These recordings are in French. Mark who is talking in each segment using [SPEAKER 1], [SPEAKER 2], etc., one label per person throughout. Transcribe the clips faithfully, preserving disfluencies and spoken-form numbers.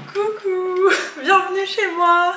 [SPEAKER 1] Coucou, bienvenue chez moi.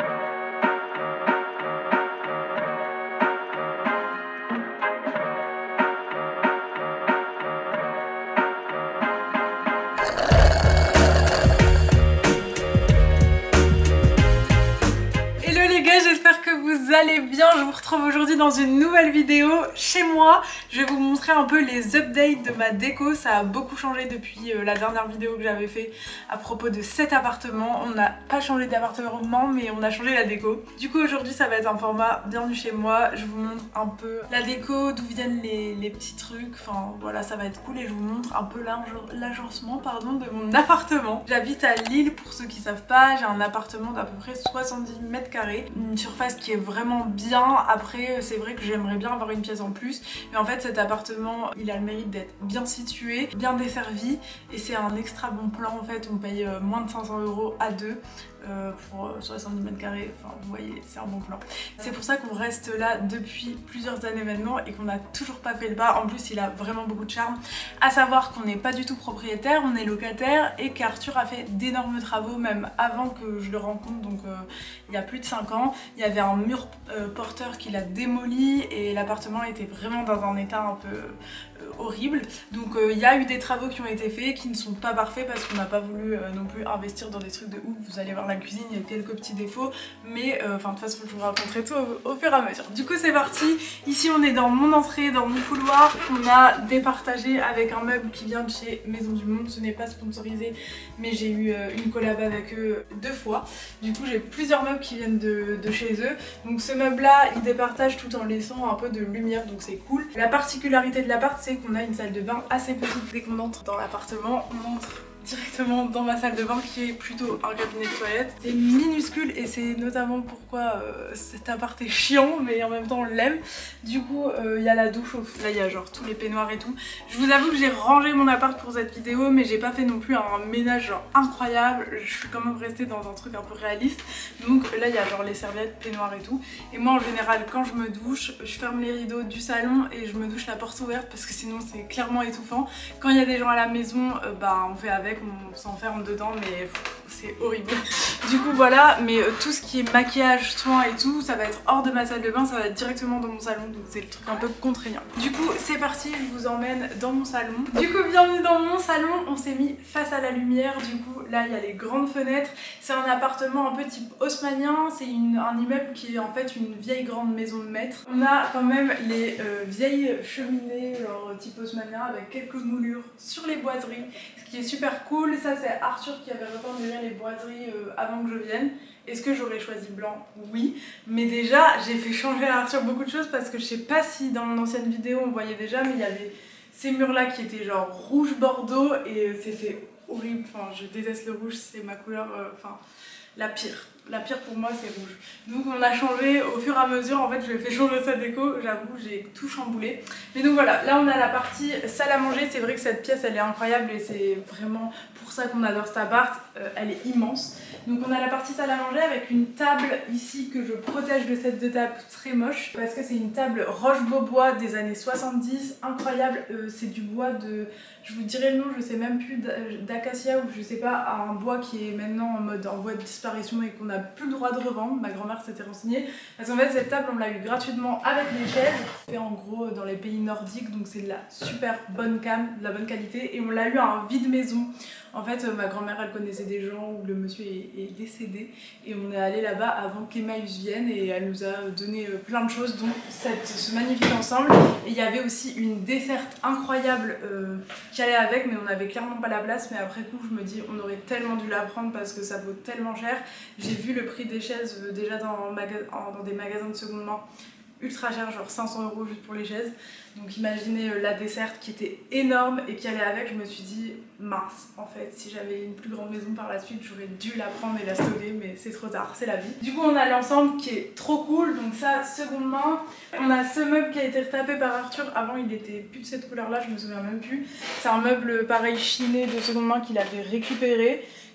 [SPEAKER 1] Vous allez bien, je vous retrouve aujourd'hui dans une nouvelle vidéo chez moi. Je vais vous montrer un peu les updates de ma déco. Ça a beaucoup changé depuis euh, la dernière vidéo que j'avais fait à propos de cet appartement. On n'a pas changé d'appartement mais on a changé la déco. Du coup aujourd'hui ça va être un format bienvenue chez moi. Je vous montre un peu la déco, d'où viennent les, les petits trucs. Enfin voilà, ça va être cool et je vous montre un peu l'agencement pardon de mon appartement. J'habite à Lille pour ceux qui savent pas. J'ai un appartement d'à peu près soixante-dix mètres carrés. Une surface qui est vraiment bien. Après c'est vrai que j'aimerais bien avoir une pièce en plus, mais en fait cet appartement il a le mérite d'être bien situé, bien desservi et c'est un extra bon plan. En fait on paye moins de cinq cents euros à deux euh, pour soixante-dix mètres carrés, enfin vous voyez c'est un bon plan. C'est pour ça qu'on reste là depuis plusieurs années maintenant et qu'on n'a toujours pas fait le pas. En plus il a vraiment beaucoup de charme, à savoir qu'on n'est pas du tout propriétaire, on est locataire et qu'Arthur a fait d'énormes travaux même avant que je le rencontre, donc euh, il y a plus de cinq ans. Il y avait un mur euh, porteur qu'il a démoli et l'appartement était vraiment dans un état un peu euh, horrible. Donc euh, il y a eu des travaux qui ont été faits qui ne sont pas parfaits parce qu'on n'a pas voulu euh, non plus investir dans des trucs de ouf. Vous allez voir la cuisine, il y a quelques petits défauts, mais enfin euh, de toute façon je vous raconterai tout au, au fur et à mesure. Du coup c'est parti. Ici on est dans mon entrée, dans mon couloir. On a départagé avec un meuble qui vient de chez Maison du Monde. Ce n'est pas sponsorisé mais j'ai eu euh, une collab avec eux deux fois. Du coup j'ai plusieurs meubles qui viennent de, de chez eux. Donc ce meuble là il départage tout en laissant un peu de lumière, donc c'est cool. La particularité de l'appart c'est qu'on a une salle de bain assez petite. Dès qu'on entre dans l'appartement on entre directement dans ma salle de bain qui est plutôt un cabinet de toilette. C'est minuscule et c'est notamment pourquoi euh, cet appart est chiant mais en même temps on l'aime. Du coup il euh, y a la douche au fond. Là il y a genre tous les peignoirs et tout. Je vous avoue que j'ai rangé mon appart pour cette vidéo mais j'ai pas fait non plus un ménage genre incroyable. Je suis quand même restée dans un truc un peu réaliste. Donc là il y a genre les serviettes, peignoirs et tout. Et moi en général quand je me douche, je ferme les rideaux du salon et je me douche la porte ouverte parce que sinon c'est clairement étouffant. Quand il y a des gens à la maison, euh, bah on fait avec, on s'enferme dedans mais c'est horrible. Du coup voilà, mais euh, tout ce qui est maquillage, soins et tout, ça va être hors de ma salle de bain, ça va être directement dans mon salon, donc c'est le truc un peu contraignant. Du coup c'est parti, je vous emmène dans mon salon. Du coup bienvenue dans mon salon, on s'est mis face à la lumière. Du coup là il y a les grandes fenêtres, c'est un appartement un peu type haussmannien, c'est un immeuble qui est en fait une vieille grande maison de maître. On a quand même les euh, vieilles cheminées genre type haussmannien avec quelques moulures sur les boiseries, ce qui est super cool. Ça c'est Arthur qui avait repeint déjà les boiseries euh, avant que je vienne. Est-ce que j'aurais choisi blanc? Oui, mais déjà j'ai fait changer à Arthur beaucoup de choses parce que je sais pas si dans mon ancienne vidéo on voyait déjà, mais il y avait ces murs là qui étaient genre rouge bordeaux et c'était horrible. Enfin je déteste le rouge, c'est ma couleur, euh, enfin la pire. La pire pour moi c'est rouge. Donc on a changé au fur et à mesure, en fait je lui ai fait changer sa déco, j'avoue j'ai tout chamboulé. Mais donc voilà, là on a la partie salle à manger. C'est vrai que cette pièce elle est incroyable et c'est vraiment pour ça qu'on adore cet appart, euh, elle est immense. Donc on a la partie salle à manger avec une table ici que je protège de cette de table très moche parce que c'est une table Roche-Beaubois des années soixante-dix, incroyable. euh, c'est du bois de, je vous dirai le nom, je sais même plus, d'acacia ou je sais pas, un bois qui est maintenant en mode en voie de disparition et qu'on a plus le droit de revendre. Ma grand-mère s'était renseignée parce qu'en fait cette table on l'a eu gratuitement avec les chaises, fait en gros dans les pays nordiques, donc c'est de la super bonne cam, de la bonne qualité, et on l'a eu à un vide maison. En fait ma grand-mère elle connaissait des gens où le monsieur est, est décédé et on est allé là-bas avant qu'Emmaüs vienne et elle nous a donné plein de choses dont cette, ce magnifique ensemble. Et il y avait aussi une desserte incroyable euh, qui allait avec mais on n'avait clairement pas la place, mais après coup je me dis on aurait tellement dû la prendre parce que ça vaut tellement cher. J'ai vu le prix des chaises euh, déjà dans, dans des magasins de seconde main ultra cher, genre cinq cents euros juste pour les chaises. Donc imaginez euh, la desserte qui était énorme et qui allait avec. Je me suis dit mince, en fait si j'avais une plus grande maison par la suite j'aurais dû la prendre et la stocker, mais c'est trop tard, c'est la vie. Du coup on a l'ensemble qui est trop cool, donc ça seconde main. On a ce meuble qui a été retapé par Arthur, avant il était plus de cette couleur là, je me souviens même plus. C'est un meuble pareil chiné de seconde main qu'il avait récupéré,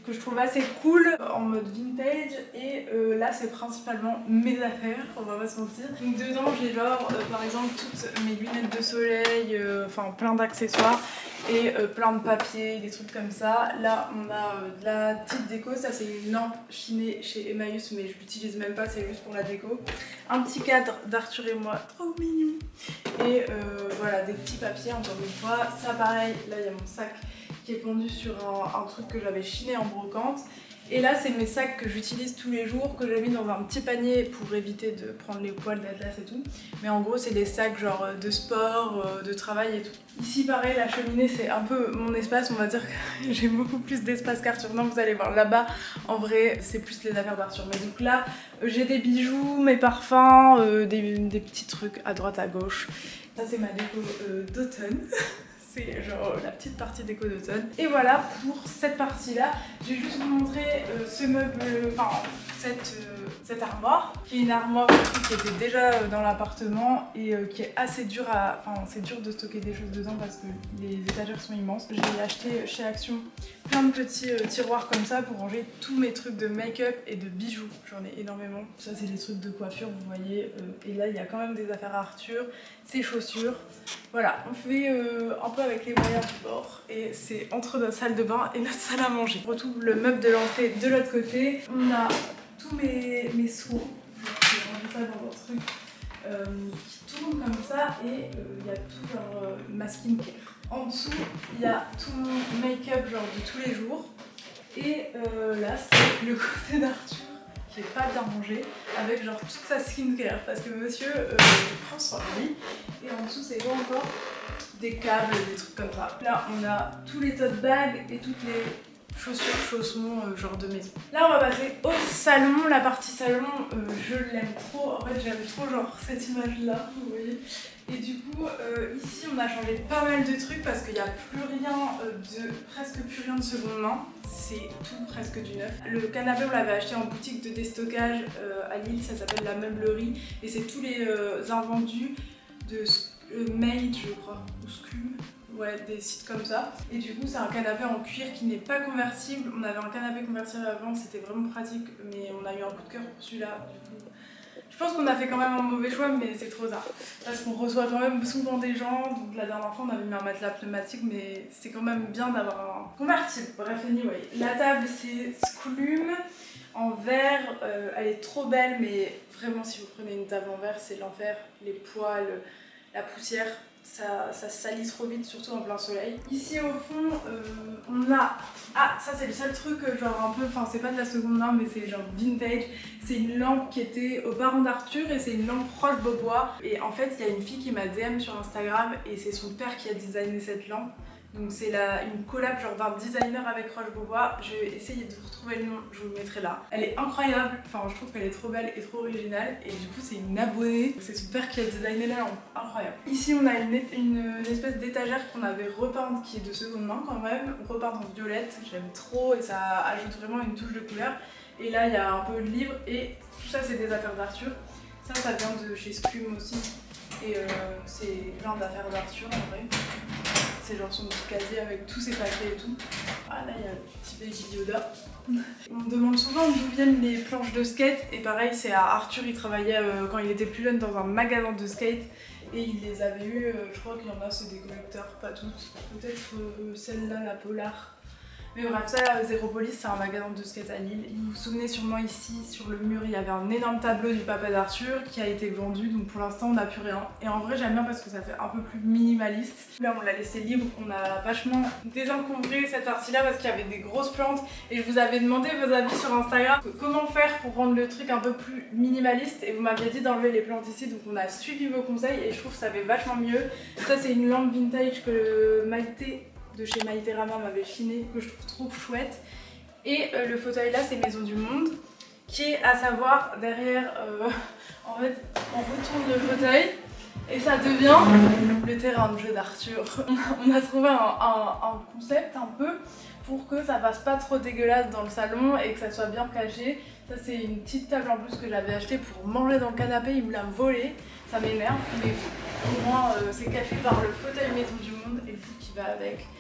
[SPEAKER 1] que je trouve assez cool en mode vintage et euh, là c'est principalement mes affaires, on va pas se mentir. Donc dedans j'ai genre euh, par exemple toutes mes lunettes de soleil, euh, enfin plein d'accessoires et euh, plein de papiers, des trucs comme ça. Là on a euh, de la petite déco, ça c'est une lampe chinée chez Emmaüs mais je l'utilise même pas, c'est juste pour la déco. Un petit cadre d'Arthur et moi, trop mignon. Et euh, voilà des petits papiers encore une fois. Ça pareil, là il y a mon sac qui est pendu sur un, un truc que j'avais chiné en brocante. Et là c'est mes sacs que j'utilise tous les jours, que j'ai mis dans un petit panier pour éviter de prendre les poils d'Atlas et tout. Mais en gros c'est des sacs genre de sport, de travail et tout. Ici pareil, la cheminée c'est un peu mon espace, on va dire que j'ai beaucoup plus d'espace qu'Arthur. Non, vous allez voir là-bas, en vrai c'est plus les affaires d'Arthur. Mais donc là j'ai des bijoux, mes parfums, euh, des, des petits trucs à droite à gauche. Ça c'est ma déco euh, d'automne. C'est genre la petite partie déco d'automne. Et voilà pour cette partie là. Je vais juste vous montrer euh, ce meuble, enfin cette, euh, cette armoire. Qui est une armoire qui était déjà euh, dans l'appartement et euh, qui est assez dure à... Enfin c'est dur de stocker des choses dedans parce que les étagères sont immenses. J'ai acheté chez Action plein de petits euh, tiroirs comme ça pour ranger tous mes trucs de make-up et de bijoux. J'en ai énormément. Ça c'est les trucs de coiffure vous voyez. Euh, et là il y a quand même des affaires à Arthur, ses chaussures. Voilà, on fait euh, un peu avec les moyens du bord et c'est entre notre salle de bain et notre salle à manger. On retrouve le meuble de l'entrée de l'autre côté. On a tous mes, mes soins, je vais ranger ça dans un truc euh, qui tourne comme ça et il euh, y a tout genre euh, ma skincare. En dessous, il y a tout mon make-up genre de tous les jours et euh, là c'est le côté d'Arthur qui est pas bien rangé avec genre toute sa skincare parce que monsieur euh, prend soin de lui. Et en dessous c'est quoi encore? Des câbles, des trucs comme ça. Là on a tous les tote bags et toutes les chaussures, chaussons euh, genre de maison. Là on va passer au salon. La partie salon euh, je l'aime trop. En fait j'aime trop genre cette image là, vous voyez. Et du coup euh, ici on a changé pas mal de trucs parce qu'il n'y a plus rien euh, de presque plus rien de seconde main. C'est tout presque du neuf. Le canapé on l'avait acheté en boutique de déstockage euh, à Lille, ça s'appelle La Meublerie et c'est tous les euh, invendus de euh, Made je crois ou Scum. Ouais, des sites comme ça. Et du coup c'est un canapé en cuir qui n'est pas convertible. On avait un canapé convertible avant, c'était vraiment pratique mais on a eu un coup de cœur pour celui-là. Du coup je pense qu'on a fait quand même un mauvais choix mais c'est trop tard. Parce qu'on reçoit quand même souvent des gens. Donc la dernière fois on avait mis un matelas pneumatique mais c'est quand même bien d'avoir un convertible. Bref anyway. La table c'est Scum en verre. Euh, elle est trop belle mais vraiment si vous prenez une table en verre c'est l'enfer. Les poils, la poussière. Ça, ça salit trop vite, surtout en plein soleil. Ici au fond, euh, on a... Ah, ça c'est le seul truc genre un peu... Enfin c'est pas de la seconde main mais c'est genre vintage. C'est une lampe qui était aux parents d'Arthur et c'est une lampe Roche-Beaubois. Et en fait il y a une fille qui m'a D M sur Instagram et c'est son père qui a designé cette lampe. Donc c'est une collab genre d'un designer avec Roche-Beaubois. Je vais essayer de vous retrouver le nom, je vous le mettrai là. Elle est incroyable, enfin je trouve qu'elle est trop belle et trop originale. Et du coup c'est une abonnée, c'est son père qui a designé la lampe, incroyable. Ici on a une, une, une espèce d'étagère qu'on avait repeinte qui est de seconde main quand même. Repeinte en violette, j'aime trop et ça ajoute vraiment une touche de couleur. Et là il y a un peu de livres et tout ça c'est des affaires d'Arthur. Ça ça vient de chez Scum aussi. Et euh, c'est plein d'affaires d'Arthur en vrai. C'est genre son petit casier avec tous ses paquets et tout. Ah là il y a le petit baby Yoda. On me demande souvent d'où viennent les planches de skate et pareil c'est à Arthur, il travaillait euh, quand il était plus jeune dans un magasin de skate et il les avait eu, euh, je crois qu'il y en a c'est des collecteurs, pas toutes. Peut-être euh, celle-là, la Polar. Mais bref, ça, Zéropolis, c'est un magasin de skate à Lille. Vous vous souvenez sûrement ici, sur le mur, il y avait un énorme tableau du papa d'Arthur qui a été vendu. Donc pour l'instant, on n'a plus rien. Et en vrai, j'aime bien parce que ça fait un peu plus minimaliste. Là, on l'a laissé libre. On a vachement désencombré cette partie-là parce qu'il y avait des grosses plantes. Et je vous avais demandé vos avis sur Instagram. Comment faire pour rendre le truc un peu plus minimaliste. Et vous m'aviez dit d'enlever les plantes ici. Donc on a suivi vos conseils et je trouve que ça fait vachement mieux. Ça, c'est une lampe vintage que Maïté de chez Maïté Rama m'avait chiné, que je trouve trop chouette. Et euh, le fauteuil là c'est Maison du Monde, qui est à savoir derrière, euh, en fait on retourne le fauteuil et ça devient le terrain de jeu d'Arthur. On a trouvé un, un, un concept un peu pour que ça fasse pas trop dégueulasse dans le salon et que ça soit bien caché. Ça c'est une petite table en plus que j'avais achetée pour manger dans le canapé, il me l'a volée, ça m'énerve, mais au moins euh, c'est caché par le fauteuil Maison du Monde et le foot qui va avec.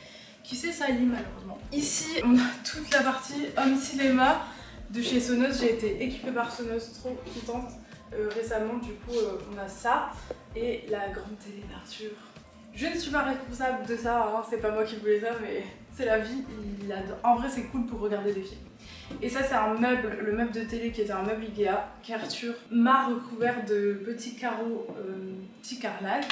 [SPEAKER 1] qui s'est sali malheureusement. Ici on a toute la partie home cinéma de chez Sonos. J'ai été équipée par Sonos, trop contente euh, récemment. Du coup euh, on a ça et la grande télé d'Arthur. Je ne suis pas responsable de ça, hein, c'est pas moi qui voulais ça, mais c'est la vie, il adore. En vrai c'est cool pour regarder des films. Et ça c'est un meuble, le meuble de télé qui était un meuble Ikea, qu'Arthur m'a recouvert de petits carreaux, euh, petits carrelages.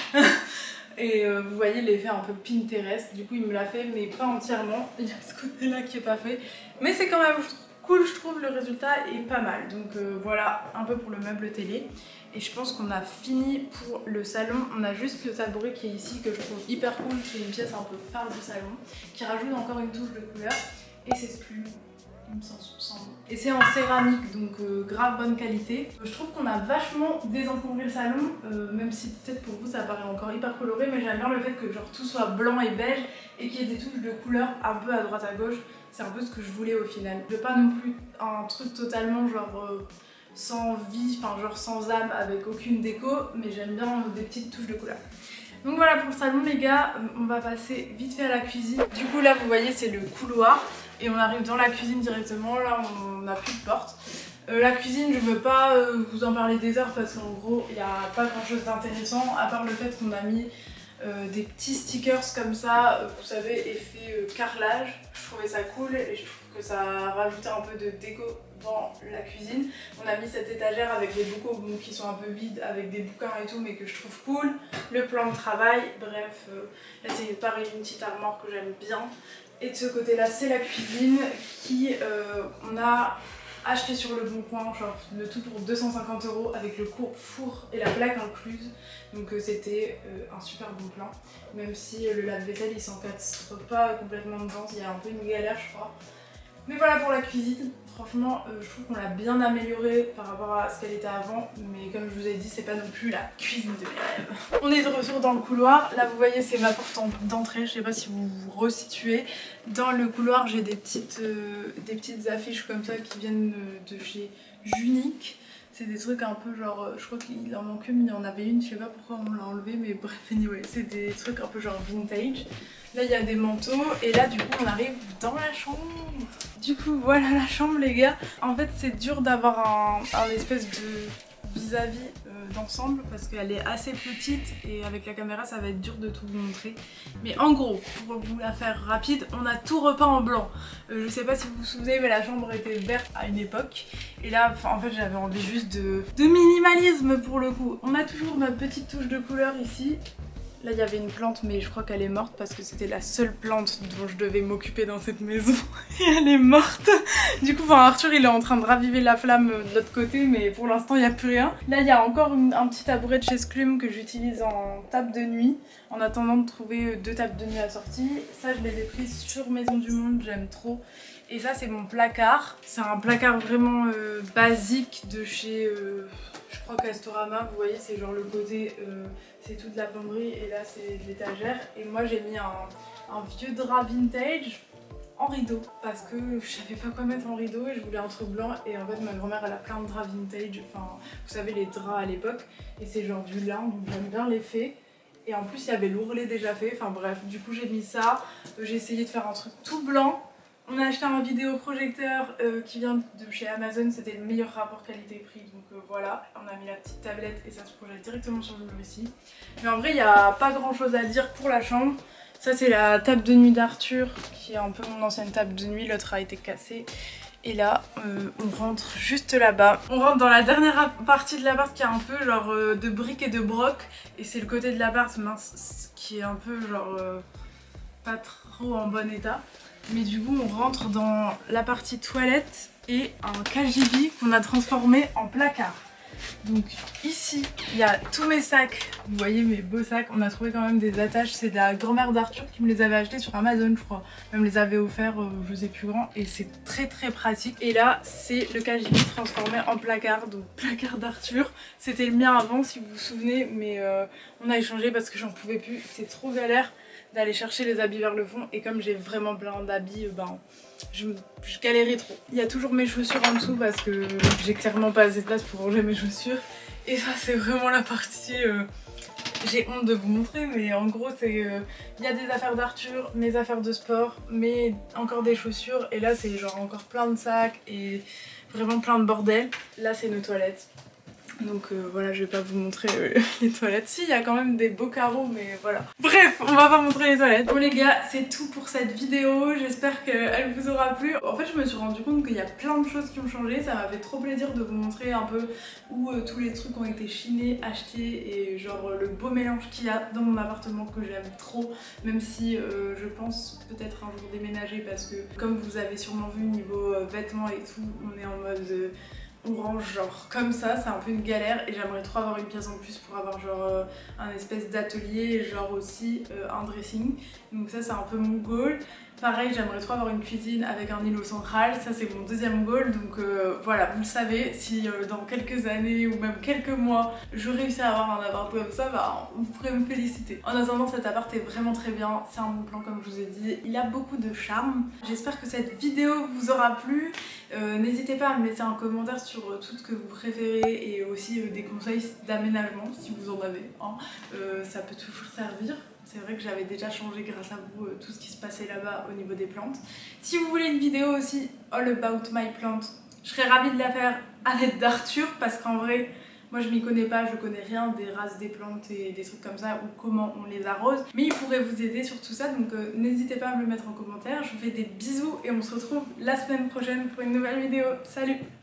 [SPEAKER 1] Et euh, vous voyez l'effet un peu Pinterest, du coup il me l'a fait mais pas entièrement, il y a ce côté là qui est pas fait. Mais c'est quand même cool, je trouve, le résultat est pas mal. Donc euh, voilà un peu pour le meuble télé. Et je pense qu'on a fini pour le salon. On a juste le tabouret qui est ici que je trouve hyper cool. C'est une pièce un peu phare du salon qui rajoute encore une touche de couleur. Et c'est ce plume, il me semble. Et c'est en céramique, donc euh, grave bonne qualité. Je trouve qu'on a vachement désencombré le salon, euh, même si peut-être pour vous ça paraît encore hyper coloré, mais j'aime bien le fait que genre tout soit blanc et beige et qu'il y ait des touches de couleur un peu à droite à gauche. C'est un peu ce que je voulais au final. Je veux pas non plus un truc totalement genre euh, sans vie, enfin genre sans âme, avec aucune déco, mais j'aime bien des petites touches de couleur. Donc voilà pour le salon les gars, on va passer vite fait à la cuisine. Du coup là vous voyez c'est le couloir et on arrive dans la cuisine directement, là on n'a plus de porte. Euh, la cuisine je veux pas euh, vous en parler des heures parce qu'en gros il n'y a pas grand chose d'intéressant à part le fait qu'on a mis euh, des petits stickers comme ça, euh, vous savez effet euh, carrelage. Je trouvais ça cool et je trouve que ça rajoutait un peu de déco dans la cuisine. On a mis cette étagère avec des bocaux bon, qui sont un peu vides, avec des bouquins et tout, mais que je trouve cool. Le plan de travail, bref, euh, là c'est pareil, une petite armoire que j'aime bien. Et de ce côté là c'est la cuisine qui euh, on a acheté sur le bon coin, genre le tout pour deux cent cinquante euros avec le four et la plaque incluse. Donc euh, c'était euh, un super bon plan, même si euh, le lave-vaisselle il s'encastre pas complètement dedans, il y a un peu une galère je crois. Mais voilà pour la cuisine, franchement euh, je trouve qu'on l'a bien améliorée par rapport à ce qu'elle était avant, mais comme je vous ai dit c'est pas non plus la cuisine de mes rêves. On est de retour dans le couloir, là vous voyez c'est ma porte d'entrée, je sais pas si vous vous resituez. Dans le couloir j'ai des petites, euh, des petites affiches comme ça qui viennent de, de chez Junique. C'est des trucs un peu genre, je crois qu'il en manque une, il y en avait une, je sais pas pourquoi on l'a enlevé, mais bref, anyway, c'est des trucs un peu genre vintage. Là il y a des manteaux et là du coup on arrive dans la chambre. Du coup voilà la chambre les gars. En fait c'est dur d'avoir un, un espèce de vis-à-vis euh, d'ensemble parce qu'elle est assez petite et avec la caméra ça va être dur de tout vous montrer. Mais en gros, pour vous la faire rapide, on a tout repeint en blanc. Euh, je sais pas si vous vous souvenez mais la chambre était verte à une époque. Et là en fait j'avais envie juste de, de minimalisme pour le coup. On a toujours notre petite touche de couleur ici. Là il y avait une plante mais je crois qu'elle est morte parce que c'était la seule plante dont je devais m'occuper dans cette maison et elle est morte. Du coup enfin, Arthur il est en train de raviver la flamme de l'autre côté mais pour l'instant il n'y a plus rien. Là il y a encore une, un petit tabouret de chez Sclum que j'utilise en table de nuit en attendant de trouver deux tables de nuit assorties. Ça je les ai prises sur Maison du Monde, j'aime trop. Et ça c'est mon placard, c'est un placard vraiment euh, basique de chez... Euh, je crois Castorama, vous voyez c'est genre le côté, euh, c'est toute la plomberie et là c'est l'étagère. Et moi j'ai mis un, un vieux drap vintage en rideau parce que je savais pas quoi mettre en rideau et je voulais un truc blanc. Et en fait ma grand-mère elle a plein de draps vintage, enfin vous savez les draps à l'époque. Et c'est genre du lin donc j'aime bien l'effet. Et en plus il y avait l'ourlet déjà fait, enfin bref du coup j'ai mis ça. J'ai essayé de faire un truc tout blanc. On a acheté un vidéoprojecteur euh, qui vient de chez Amazon, c'était le meilleur rapport qualité-prix, donc euh, voilà. On a mis la petite tablette et ça se projette directement sur le ici. Mais en vrai, il n'y a pas grand chose à dire pour la chambre. Ça, c'est la table de nuit d'Arthur, qui est un peu mon ancienne table de nuit, l'autre a été cassée. Et là, euh, on rentre juste là-bas. On rentre dans la dernière partie de l'appart qui est un peu genre euh, de briques et de broc. Et c'est le côté de l'appart mince qui est un peu genre euh, pas trop en bon état. Mais du coup on rentre dans la partie toilette et un K G B qu'on a transformé en placard. Donc ici il y a tous mes sacs, vous voyez mes beaux sacs, on a trouvé quand même des attaches, c'est de la grand-mère d'Arthur qui me les avait achetés sur Amazon je crois. Elle me les avait offerts, euh, je sais plus grand, et c'est très très pratique. Et là c'est le K G B transformé en placard, donc placard d'Arthur. C'était le mien avant si vous vous souvenez, mais euh, on a échangé parce que j'en pouvais plus, c'est trop galère d'aller chercher les habits vers le fond et comme j'ai vraiment plein d'habits, ben je, je galérais trop. Il y a toujours mes chaussures en dessous parce que j'ai clairement pas assez de place pour ranger mes chaussures et ça c'est vraiment la partie euh, j'ai honte de vous montrer, mais en gros c'est il euh, y a des affaires d'Arthur, mes affaires de sport, mais encore des chaussures, et là c'est genre encore plein de sacs et vraiment plein de bordel. Là c'est nos toilettes. Donc euh, voilà, je vais pas vous montrer euh, les toilettes. Si, il y a quand même des beaux carreaux, mais voilà. Bref, on va pas montrer les toilettes. Bon les gars, c'est tout pour cette vidéo. J'espère qu'elle vous aura plu. En fait, je me suis rendu compte qu'il y a plein de choses qui ont changé. Ça m'a fait trop plaisir de vous montrer un peu où euh, tous les trucs ont été chinés, achetés et genre le beau mélange qu'il y a dans mon appartement que j'aime trop. Même si euh, je pense peut-être un jour déménager parce que comme vous avez sûrement vu niveau euh, vêtements et tout, on est en mode... Euh, on range genre comme ça, c'est un peu une galère et j'aimerais trop avoir une pièce en plus pour avoir genre euh, un espèce d'atelier et genre aussi euh, un dressing. Donc ça c'est un peu mon goal. Pareil, j'aimerais trop avoir une cuisine avec un îlot central, ça c'est mon deuxième goal. Donc euh, voilà, vous le savez, si euh, dans quelques années ou même quelques mois je réussis à avoir un appart comme ça, bah vous pourrez me féliciter. En attendant, cet appart est vraiment très bien, c'est un bon plan comme je vous ai dit, il a beaucoup de charme. J'espère que cette vidéo vous aura plu. Euh, N'hésitez pas à me laisser un commentaire sur euh, tout ce que vous préférez et aussi euh, des conseils d'aménagement si vous en avez. Hein. Euh, ça peut toujours servir. C'est vrai que j'avais déjà changé grâce à vous euh, tout ce qui se passait là-bas au niveau des plantes. Si vous voulez une vidéo aussi all about my plant, je serais ravie de la faire à l'aide d'Arthur parce qu'en vrai, moi je m'y connais pas, je connais rien des races des plantes et des trucs comme ça ou comment on les arrose. Mais il pourrait vous aider sur tout ça, donc euh, n'hésitez pas à me le mettre en commentaire. Je vous fais des bisous et on se retrouve la semaine prochaine pour une nouvelle vidéo. Salut!